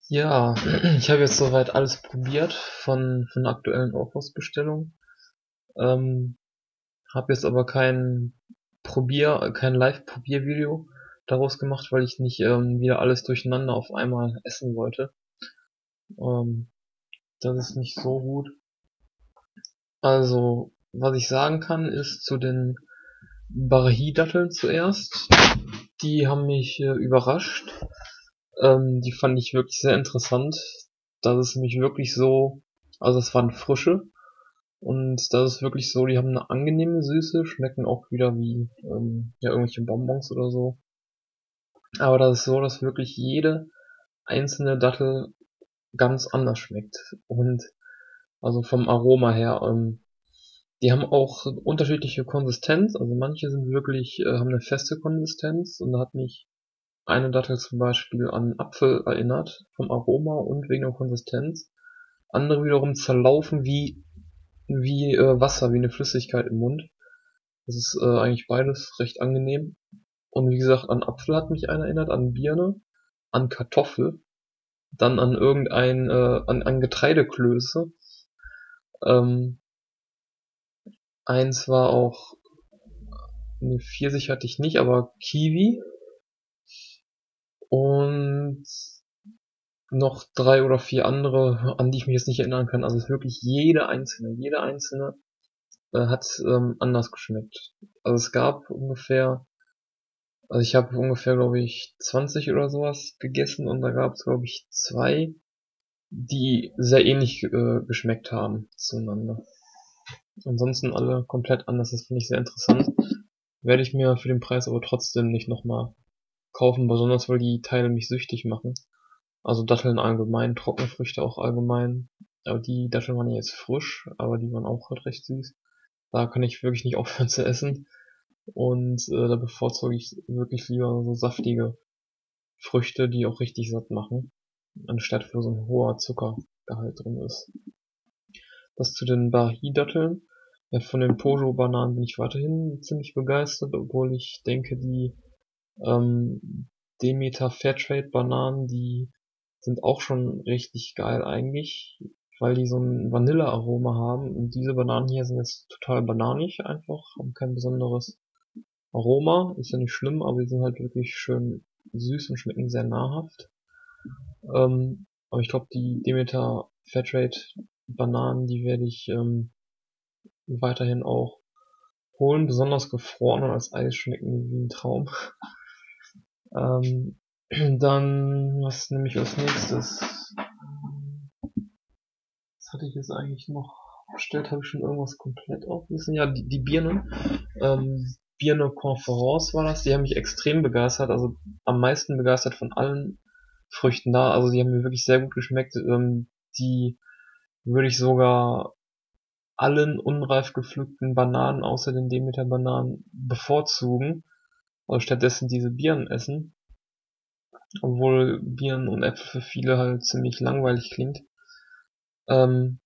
Ja, ich habe jetzt soweit alles probiert von der aktuellen Auftragsbestellung. Ähm, Habe jetzt aber kein Live-Probiervideo daraus gemacht, weil ich nicht wieder alles durcheinander auf einmal essen wollte. Ähm, Das ist nicht so gut. Also, was ich sagen kann, ist zu den Barahi-Datteln zuerst. Die haben mich überrascht. Die fand ich wirklich sehr interessant. Das ist nämlich wirklich so, also es waren frische. Und das ist wirklich so, die haben eine angenehme Süße, schmecken auch wieder wie ja, irgendwelche Bonbons oder so. Aber das ist so, dass wirklich jede einzelne Dattel ganz anders schmeckt. Und also vom Aroma her, die haben auch unterschiedliche Konsistenz. Also manche sind wirklich, haben eine feste Konsistenz und da hat mich eine Dattel zum Beispiel an Apfel erinnert, vom Aroma und wegen der Konsistenz. Andere wiederum zerlaufen wie Wasser, wie eine Flüssigkeit im Mund. Das ist eigentlich beides recht angenehm. Und wie gesagt, an Apfel hat mich einer erinnert, an Birne, an Kartoffel, dann an an Getreideklöße. Ähm, Eins war auch, ne, Pfirsich hatte ich nicht, aber Kiwi und noch drei oder vier andere, an die ich mich jetzt nicht erinnern kann. Also es ist wirklich jede einzelne hat anders geschmeckt. Also es gab ungefähr Also ich habe ungefähr, glaube ich, 20 oder sowas gegessen und da gab es, glaube ich, zwei, die sehr ähnlich geschmeckt haben zueinander. Ansonsten alle komplett anders, das finde ich sehr interessant. Werde ich mir für den Preis aber trotzdem nicht nochmal kaufen, besonders weil die Teile mich süchtig machen. Also Datteln allgemein, Trockenfrüchte auch allgemein. Aber die Datteln waren ja jetzt frisch, aber die waren auch halt recht süß. Da kann ich wirklich nicht aufhören zu essen. Und da bevorzuge ich wirklich lieber so saftige Früchte, die auch richtig satt machen, anstatt wo so ein hoher Zuckergehalt drin ist. Das zu den Barahi-Datteln. Ja, von den Pojo-Bananen bin ich weiterhin ziemlich begeistert, obwohl ich denke, die Demeter Fairtrade-Bananen, die sind auch schon richtig geil eigentlich, weil die so ein Vanillearoma haben. Und diese Bananen hier sind jetzt total bananig einfach, haben kein besonderes Aroma. Ist ja nicht schlimm, aber die sind halt wirklich schön süß und schmecken sehr nahrhaft. Aber ich glaube, die Demeter Fairtrade Bananen, die werde ich weiterhin auch holen. Besonders gefroren und als Eis schmecken die wie ein Traum. Ähm, Dann, was nehme ich als nächstes? Was hatte ich jetzt eigentlich noch bestellt? Habe ich schon irgendwas komplett aufgegessen? Ja, die Birne. Birne Conference war das. Die haben mich extrem begeistert. Also am meisten begeistert von allen Früchten da. Also die haben mir wirklich sehr gut geschmeckt. Die würde ich sogar allen unreif gepflückten Bananen außer den Demeter-Bananen bevorzugen, also stattdessen diese Birnen essen, obwohl Birnen und Äpfel für viele halt ziemlich langweilig klingt. Ähm,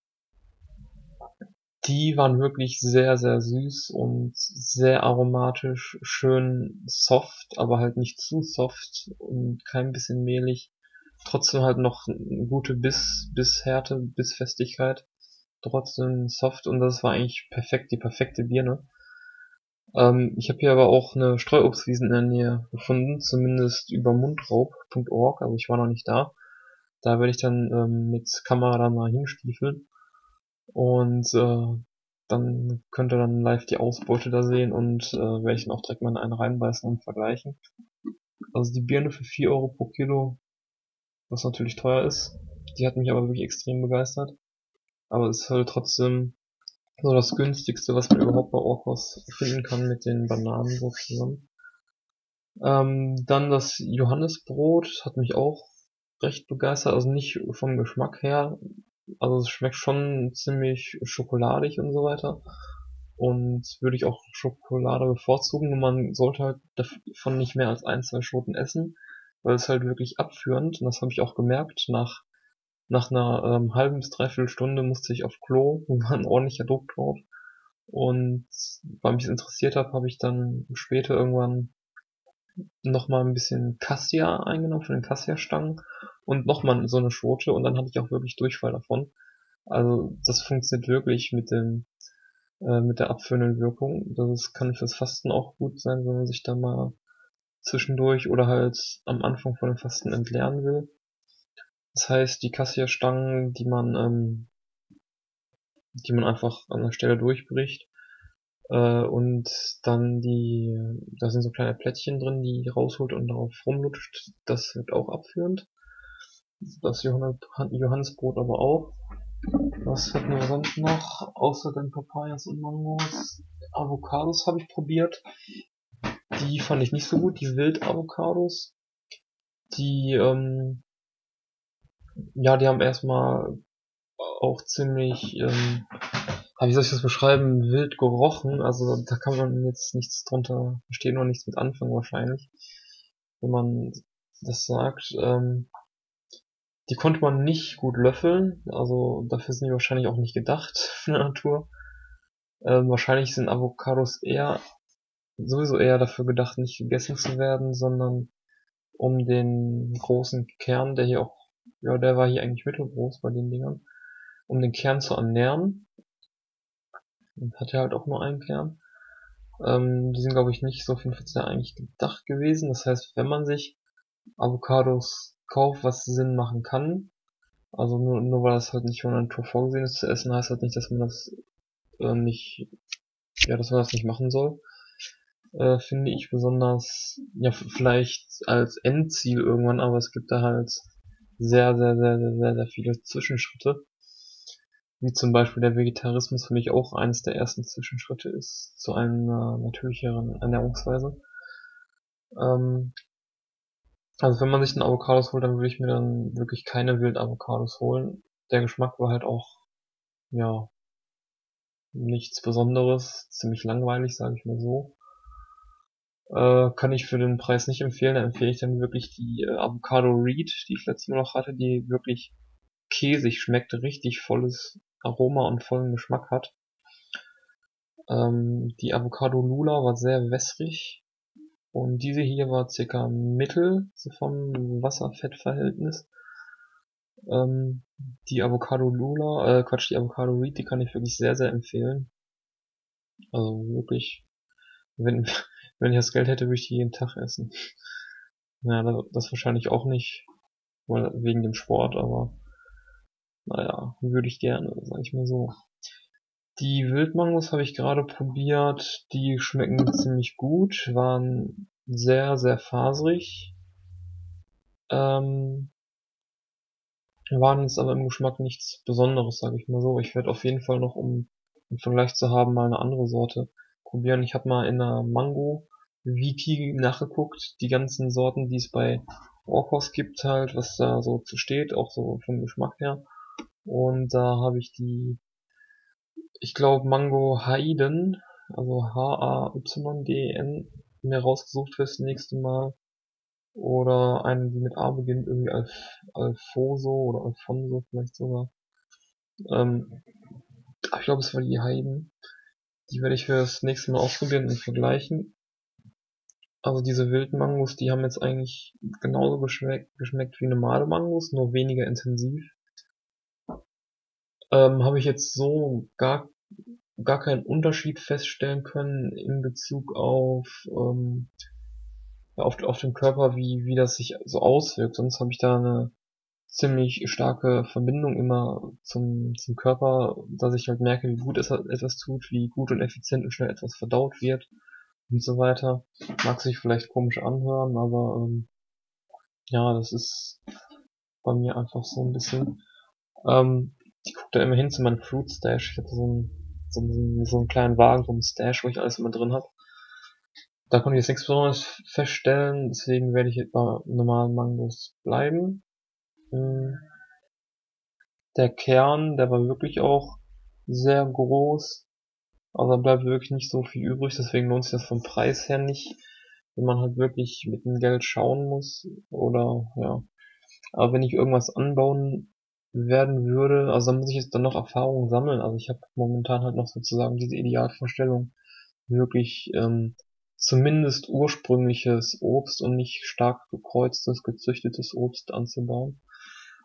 Die waren wirklich sehr, sehr süß und sehr aromatisch, schön soft, aber halt nicht zu soft und kein bisschen mehlig. Trotzdem halt noch eine gute Bisshärte, Bissfestigkeit. Trotzdem soft und das war eigentlich perfekt, die perfekte Birne. Ich habe hier aber auch eine Streuobstwiesen in der Nähe gefunden, zumindest über mundraub.org, aber ich war noch nicht da. Da werde ich dann mit Kamera dann mal hinstiefeln und dann könnt ihr dann live die Ausbeute da sehen und werde ich dann auch direkt mal in einen reinbeißen und vergleichen. Also die Birne für 4 Euro pro Kilo, was natürlich teuer ist. Die hat mich aber wirklich extrem begeistert. Aber es ist halt trotzdem so das günstigste, was man überhaupt bei Orkos finden kann mit den Bananen so zusammen. Dann das Johannisbrot hat mich auch recht begeistert, also nicht vom Geschmack her, also es schmeckt schon ziemlich schokoladig und so weiter. Und würde ich auch Schokolade bevorzugen, nur man sollte halt davon nicht mehr als ein, zwei Schoten essen, weil es halt wirklich abführend, und das habe ich auch gemerkt, nach einer halben bis dreiviertel Stunde musste ich auf Klo, war ein ordentlicher Druck drauf. Und weil mich das interessiert hat, habe ich dann später irgendwann noch mal ein bisschen Cassia eingenommen von den Cassia-Stangen und nochmal so eine Schote und dann hatte ich auch wirklich Durchfall davon. Also das funktioniert wirklich mit der abführenden Wirkung. Das kann fürs Fasten auch gut sein, wenn man sich da mal zwischendurch oder halt am Anfang von dem Fasten entleeren will. Das heißt, die Kassierstangen, die man einfach an der Stelle durchbricht, und dann da sind so kleine Plättchen drin, die rausholt und darauf rumlutscht, das wirkt auch abführend. Das Johannisbrot aber auch. Was hatten wir sonst noch? Außer den Papayas und Mangos. Avocados habe ich probiert. Die fand ich nicht so gut, die Wild-Avocados. Die, ja, die haben erstmal auch ziemlich, wie soll ich das beschreiben, wild gerochen. Also da kann man jetzt nichts drunter verstehen und nichts mit anfangen wahrscheinlich, wenn man das sagt. Die konnte man nicht gut löffeln, also dafür sind die wahrscheinlich auch nicht gedacht von der Natur. Wahrscheinlich sind Avocados sowieso eher dafür gedacht, nicht gegessen zu werden, sondern um den großen Kern, der hier auch, ja, der war hier eigentlich mittelgroß bei den Dingern, um den Kern zu ernähren. Und hat ja halt auch nur einen Kern. Die sind, glaube ich, nicht so für den Verzehr eigentlich gedacht gewesen. Das heißt, wenn man sich Avocados kauft, was Sinn machen kann, also nur weil das halt nicht von der Natur vorgesehen ist zu essen, heißt halt nicht, dass man das nicht, ja, dass man das nicht machen soll. Finde ich besonders, ja, vielleicht als Endziel irgendwann, aber es gibt da halt sehr, sehr, sehr, sehr, sehr, sehr viele Zwischenschritte. Wie zum Beispiel der Vegetarismus für mich auch eines der ersten Zwischenschritte ist zu einer natürlicheren Ernährungsweise. Ähm, also wenn man sich einen Avocados holt, dann würde ich mir dann wirklich keine Wild-Avocados holen. Der Geschmack war halt auch, ja, nichts Besonderes, ziemlich langweilig, sage ich mal so. Kann ich für den Preis nicht empfehlen. Da empfehle ich dann wirklich die Avocado Reed, die ich letztes Mal noch hatte, die wirklich käsig schmeckt, richtig volles Aroma und vollen Geschmack hat. Die Avocado Lula war sehr wässrig und diese hier war circa mittel, so vom Wasser-Fett-Verhältnis. Ähm, die Avocado Lula, die Avocado Reed, die kann ich wirklich sehr, sehr empfehlen. Also wirklich, wenn, wenn ich das Geld hätte, würde ich die jeden Tag essen. Ja, das wahrscheinlich auch nicht, weil wegen dem Sport, aber naja, würde ich gerne, sag ich mal so. Die Wildmangos habe ich gerade probiert, die schmecken ziemlich gut, waren sehr, sehr faserig, ähm, waren jetzt aber im Geschmack nichts Besonderes, sage ich mal so. Ich werde auf jeden Fall noch, um im Vergleich zu haben, mal eine andere Sorte probieren. Ich habe mal in einer Mango-Wiki nachgeguckt, die ganzen Sorten, die es bei Orkos gibt halt, was da so zu steht, auch so vom Geschmack her. Und da habe ich ich glaube Mango Hayden, also Hayden, mir rausgesucht fürs nächste Mal. Oder eine, die mit A beginnt, irgendwie Alfoso oder Alfonso vielleicht sogar. Ähm, ich glaube, es war die Hayden. Die werde ich für das nächste Mal ausprobieren und vergleichen. Also diese wilden Mangos, die haben jetzt eigentlich genauso geschmeckt wie normale Mangos, nur weniger intensiv. Habe ich jetzt so gar keinen Unterschied feststellen können in Bezug auf den Körper, wie das sich so auswirkt. Sonst habe ich da eine ziemlich starke Verbindung immer zum Körper, dass ich halt merke, wie gut es etwas tut, wie gut und effizient und schnell etwas verdaut wird und so weiter. Mag sich vielleicht komisch anhören, aber ja, das ist bei mir einfach so ein bisschen. Ich gucke da immer hin zu meinem Fruit Stash. Ich hatte so einen kleinen Wagen, so einen Stash, wo ich alles immer drin habe. Da konnte ich jetzt nichts Besonderes feststellen, deswegen werde ich jetzt bei normalen Mangos bleiben. Der Kern, der war wirklich auch sehr groß, aber da bleibt wirklich nicht so viel übrig, deswegen lohnt sich das vom Preis her nicht, wenn man halt wirklich mit dem Geld schauen muss, oder ja. Aber wenn ich irgendwas anbauen werden würde, also dann muss ich jetzt dann noch Erfahrung sammeln, also ich habe momentan halt noch sozusagen diese Idealvorstellung, wirklich zumindest ursprüngliches Obst und nicht stark gekreuztes, gezüchtetes Obst anzubauen.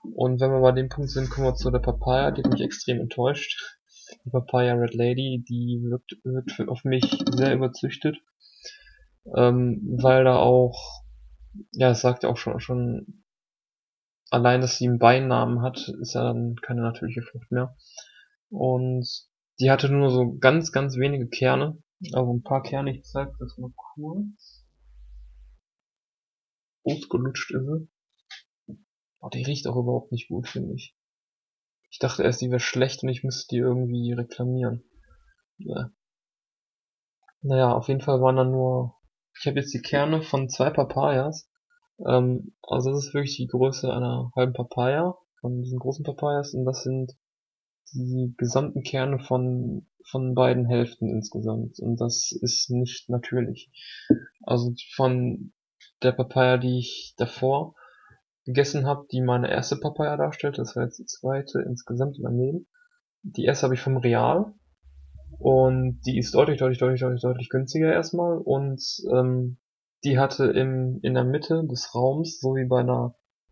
Und wenn wir bei dem Punkt sind, kommen wir zu der Papaya, die hat mich extrem enttäuscht. Die Papaya Red Lady, die wirkt auf mich sehr überzüchtet, weil da auch, ja, es sagt ja auch schon, allein, dass sie einen Beinamen hat, ist ja dann keine natürliche Frucht mehr. Und die hatte nur so ganz, ganz wenige Kerne, also ein paar Kerne, ich zeig das mal kurz. Ausgelutscht ist sie. Oh, die riecht auch überhaupt nicht gut, finde ich. Ich dachte erst, die wäre schlecht und ich müsste die irgendwie reklamieren. Ja. Naja, auf jeden Fall waren da nur, ich habe jetzt die Kerne von 2 Papayas. Also das ist wirklich die Größe einer halben Papaya, von diesen großen Papayas, und das sind die gesamten Kerne von beiden Hälften insgesamt. Und das ist nicht natürlich. Also von der Papaya, die ich davor gegessen habe, die meine erste Papaya darstellt, das war jetzt die zweite insgesamt in meinem Leben. Die erste habe ich vom Real und die ist deutlich günstiger erstmal, und die hatte in der Mitte des Raums, so wie bei einer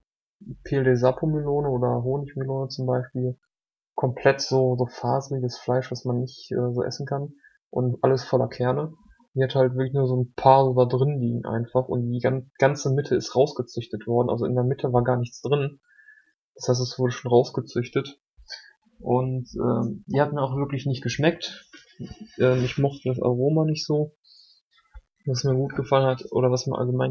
PLD Sapo-Melone oder Honigmelone zum Beispiel, komplett so faseriges Fleisch, was man nicht so essen kann, und alles voller Kerne. Die hat halt wirklich nur so ein paar so da drin liegen einfach, und die ganze Mitte ist rausgezüchtet worden, also in der Mitte war gar nichts drin. Das heißt, es wurde schon rausgezüchtet, und die hat mir auch wirklich nicht geschmeckt. Ich mochte das Aroma nicht so. Was mir gut gefallen hat, oder was mir allgemein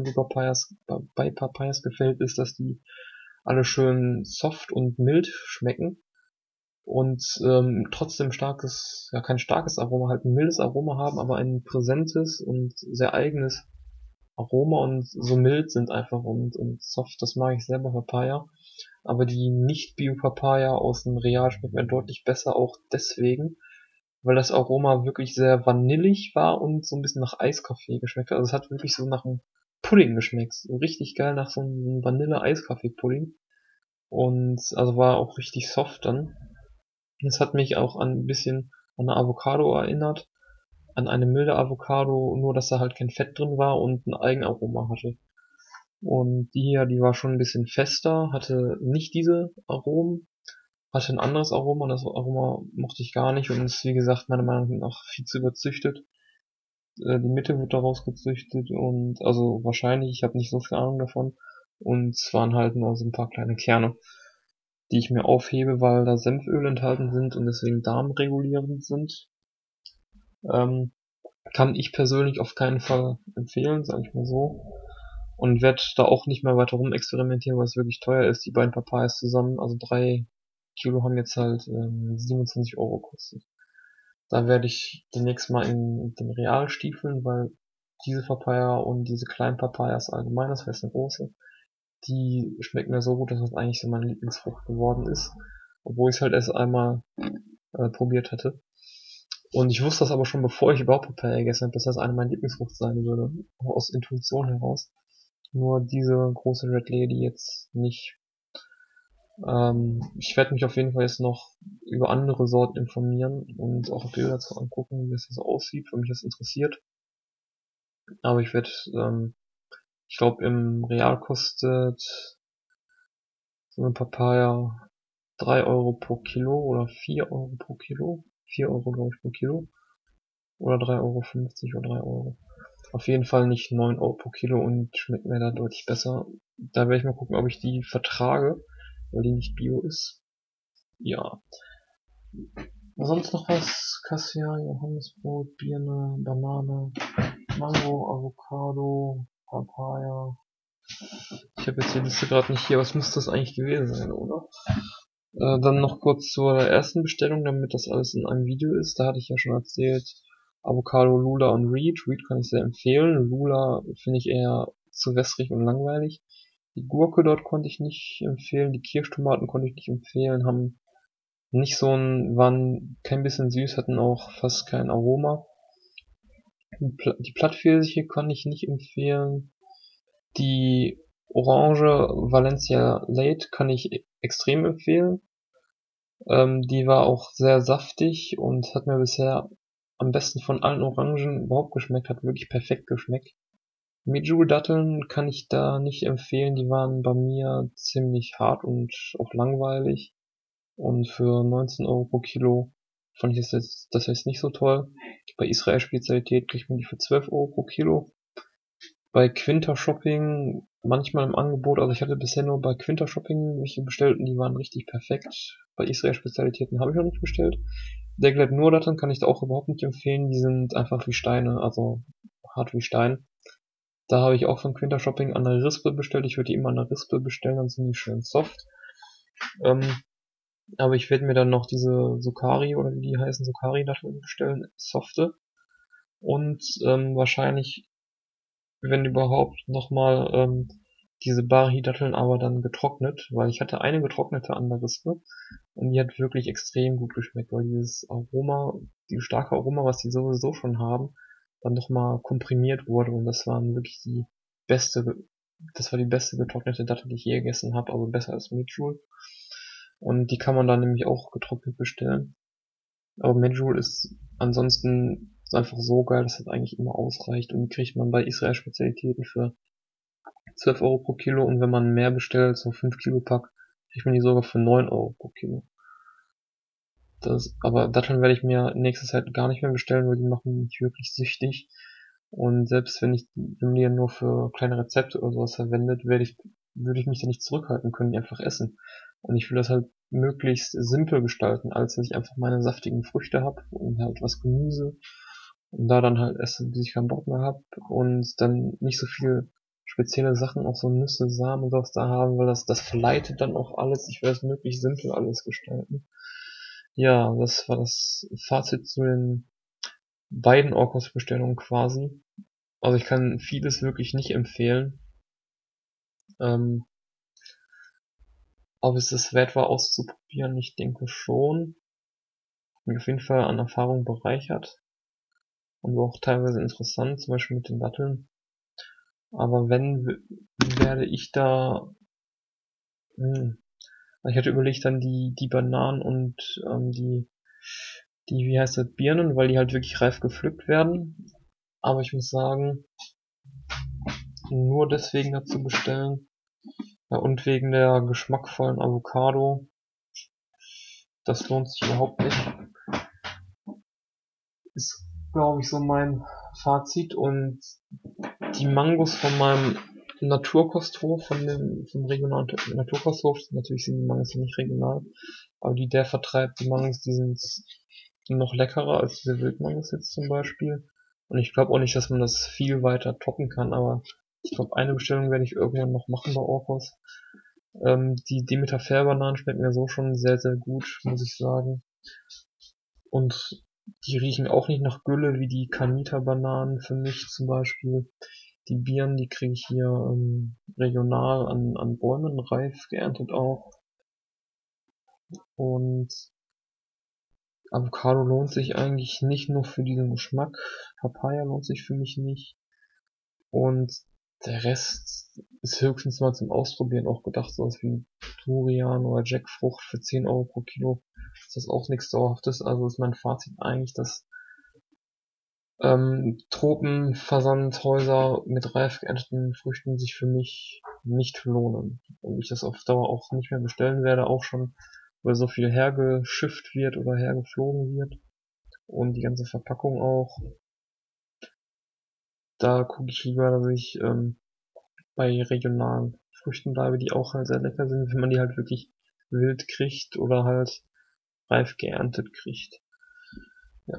bei Papayas gefällt, ist, dass die alle schön soft und mild schmecken und trotzdem starkes, ja, kein starkes Aroma, halt ein mildes Aroma haben, aber ein präsentes und sehr eigenes Aroma, und so mild sind einfach und soft. Das mag ich selber Papaya. Aber die Nicht-Bio-Papaya aus dem Real schmeckt mir deutlich besser, auch deswegen, weil das Aroma wirklich sehr vanillig war und so ein bisschen nach Eiskaffee geschmeckt hat. Also es hat wirklich so nach einem Pudding geschmeckt. So richtig geil nach so einem Vanille-Eiskaffee-Pudding. Und also war auch richtig soft dann. Es hat mich auch ein bisschen an eine Avocado erinnert. An eine milde Avocado, nur dass da halt kein Fett drin war und ein Eigenaroma hatte. Und die hier, die war schon ein bisschen fester, hatte nicht diese Aromen, hatte ein anderes Aroma, und das Aroma mochte ich gar nicht und ist, wie gesagt, meiner Meinung nach viel zu überzüchtet. Die Mitte wird daraus gezüchtet, und also wahrscheinlich, ich habe nicht so viel Ahnung davon, und es waren halt nur so ein paar kleine Kerne, die ich mir aufhebe, weil da Senföl enthalten sind und deswegen darmregulierend sind. Ähm, Kann ich persönlich auf keinen Fall empfehlen, sage ich mal so. Und werde da auch nicht mehr weiter rum experimentieren, weil es wirklich teuer ist. Die beiden Papayas zusammen, also 3 Kilo, haben jetzt halt 27 Euro gekostet. Da werde ich demnächst mal in den Real stiefeln, weil diese Papaya und diese kleinen Papayas allgemein, das heißt eine große, die schmecken mir so gut, dass das eigentlich so meine Lieblingsfrucht geworden ist. Obwohl ich es halt erst einmal probiert hatte. Und ich wusste das aber schon, bevor ich überhaupt Papaya gegessen habe, dass das eine meiner Lieblingsfrucht sein würde. Aus Intuition heraus. Nur diese große Red Lady jetzt nicht. Ich werde mich auf jeden Fall jetzt noch über andere Sorten informieren und auch Bilder dazu angucken, wie das so aussieht, wenn mich das interessiert. Aber ich werde, ich glaube, im Real kostet so eine Papaya 3 Euro pro Kilo oder 4 Euro pro Kilo. 4 Euro, glaube ich, pro Kilo. Oder 3,50 € oder 3 Euro. Auf jeden Fall nicht 9 Euro pro Kilo und schmeckt mir da deutlich besser. Da werde ich mal gucken, ob ich die vertrage, weil die nicht bio ist. Ja. Sonst noch was? Kassia, Johannesbrot, Birne, Banane, Mango, Avocado, Papaya. Ich habe jetzt die Liste gerade nicht hier, was müsste das eigentlich gewesen sein, oder? Dann noch kurz zur ersten Bestellung, damit das alles in einem Video ist. Da hatte ich ja schon erzählt, Avocado, Lula und Reed. Reed kann ich sehr empfehlen. Lula finde ich eher zu wässrig und langweilig. Die Gurke dort konnte ich nicht empfehlen. Die Kirschtomaten konnte ich nicht empfehlen. Haben nicht so waren kein bisschen süß, hatten auch fast kein Aroma. Die Plattpfirsiche kann ich nicht empfehlen. Die Orange Valencia Late kann ich extrem empfehlen. Die war auch sehr saftig und hat mir bisher am besten von allen Orangen überhaupt geschmeckt, hat wirklich perfekt geschmeckt. Medjool-Datteln kann ich da nicht empfehlen, die waren bei mir ziemlich hart und auch langweilig. Und für 19 Euro pro Kilo fand ich das jetzt nicht so toll. Bei Israel Spezialität kriegt man die für 12 Euro pro Kilo. Bei Quinter Shopping manchmal im Angebot, also ich hatte bisher nur bei Quinter Shopping welche bestellt und die waren richtig perfekt. Bei Israel Spezialitäten habe ich noch nicht bestellt. Der Glad Nur-Datteln kann ich da auch überhaupt nicht empfehlen, die sind einfach wie Steine, also hart wie Stein. Da habe ich auch von Quinter Shopping an der Rispe bestellt. Ich würde die immer an der Rispe bestellen, dann sind die schön soft. Ähm, aber ich werde mir dann noch diese Sukari oder wie die heißen, Sukari-Datteln bestellen, softe. Und wahrscheinlich, wenn überhaupt, nochmal diese Bari-Datteln, aber dann getrocknet, weil ich hatte eine getrocknete an der Rispe und die hat wirklich extrem gut geschmeckt, weil dieses Aroma, dieses starke Aroma, was die sowieso schon haben, dann nochmal komprimiert wurde und das waren wirklich das war die beste getrocknete Dattel, die ich je gegessen habe, also besser als Medjool. Und die kann man dann nämlich auch getrocknet bestellen. Aber Medjool ist ansonsten einfach so geil, dass das eigentlich immer ausreicht und die kriegt man bei Israel Spezialitäten für 12 Euro pro Kilo und wenn man mehr bestellt, so 5 Kilo Pack, kriegt man die sogar für 9 Euro pro Kilo. Aber Datteln werde ich mir in nächster Zeit gar nicht mehr bestellen, weil die machen mich wirklich süchtig. Und selbst wenn man die nur für kleine Rezepte oder sowas verwendet, würde ich mich da nicht zurückhalten können, die einfach essen. Und ich will das halt möglichst simpel gestalten, als dass ich einfach meine saftigen Früchte habe und halt was Gemüse und da dann halt esse, bis ich keinen Bock mehr habe und dann nicht so viel spezielle Sachen, auch so Nüsse, Samen und sowas da haben, weil das verleitet dann auch alles. Ich will es möglichst simpel alles gestalten. Ja, das war das Fazit zu den beiden Orkos-Bestellungen quasi. Also ich kann vieles wirklich nicht empfehlen. Ähm, ob es das wert war auszuprobieren, ich denke schon. Mich auf jeden Fall an Erfahrung bereichert und war auch teilweise interessant, zum Beispiel mit den Datteln. Aber wenn, werde ich da, ich hatte überlegt dann die Bananen und wie heißt das, Birnen, weil die halt wirklich reif gepflückt werden. Aber ich muss sagen, nur deswegen dazu bestellen. Ja, und wegen der geschmackvollen Avocado. Das lohnt sich überhaupt nicht. Ist, glaube ich, so mein Fazit. Und die Mangos von meinem Naturkosthof, vom regionalen Naturkosthof, natürlich sind die Mangos nicht regional, aber der vertreibt, die Mangos, die sind noch leckerer als diese Wildmangos jetzt zum Beispiel. Und ich glaube auch nicht, dass man das viel weiter toppen kann, aber ich glaube, eine Bestellung werde ich irgendwann noch machen bei Orkos. Die Demeter Fair-Bananen schmecken mir so schon sehr, sehr gut, muss ich sagen. Und die riechen auch nicht nach Gülle wie die Kanita-Bananen für mich zum Beispiel. Die Birnen, die kriege ich hier regional an Bäumen reif geerntet auch. Und Avocado lohnt sich eigentlich nicht nur für diesen Geschmack. Papaya lohnt sich für mich nicht. Und der Rest ist höchstens mal zum Ausprobieren auch gedacht, sowas wie Durian oder Jackfrucht für 10 Euro pro Kilo. Ist das auch nichts Dauerhaftes. Also ist mein Fazit eigentlich, dass Tropenversandhäuser mit reif geernteten Früchten sich für mich nicht lohnen. Und ich das auf Dauer auch nicht mehr bestellen werde, auch schon, weil so viel hergeschifft wird oder hergeflogen wird. Und die ganze Verpackung auch. Da gucke ich lieber, dass ich bei regionalen Früchten bleibe, die auch halt sehr lecker sind, wenn man die halt wirklich wild kriegt oder halt reif geerntet kriegt. Ja.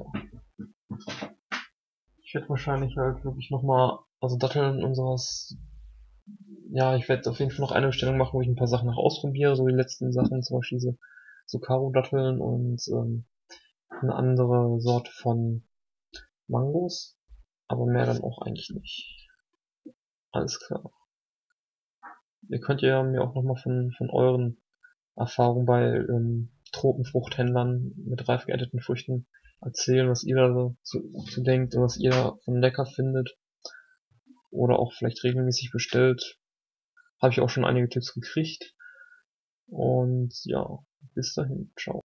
Ich werde wahrscheinlich halt wirklich nochmal, also Datteln und sowas, ja, ich werde auf jeden Fall noch eine Bestellung machen, wo ich ein paar Sachen noch ausprobiere, so die letzten Sachen, zum Beispiel diese so Karo-Datteln und eine andere Sorte von Mangos, aber mehr dann auch eigentlich nicht. Alles klar. Ihr könnt ja mir auch nochmal von euren Erfahrungen bei Tropenfruchthändlern mit reif geernteten Früchten erzählen, was ihr da so zu denkt und was ihr davon lecker findet oder auch vielleicht regelmäßig bestellt. Habe ich auch schon einige Tipps gekriegt. Und ja, bis dahin, ciao.